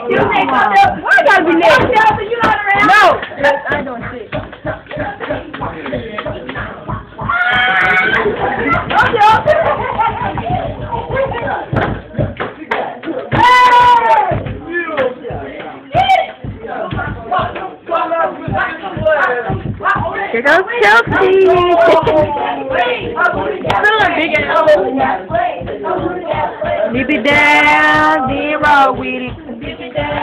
You say come down. Why you gotta be naked? Come down so you not around? No. I ain't doing shit. Here goes Chelsea. Keep it down, zero with it.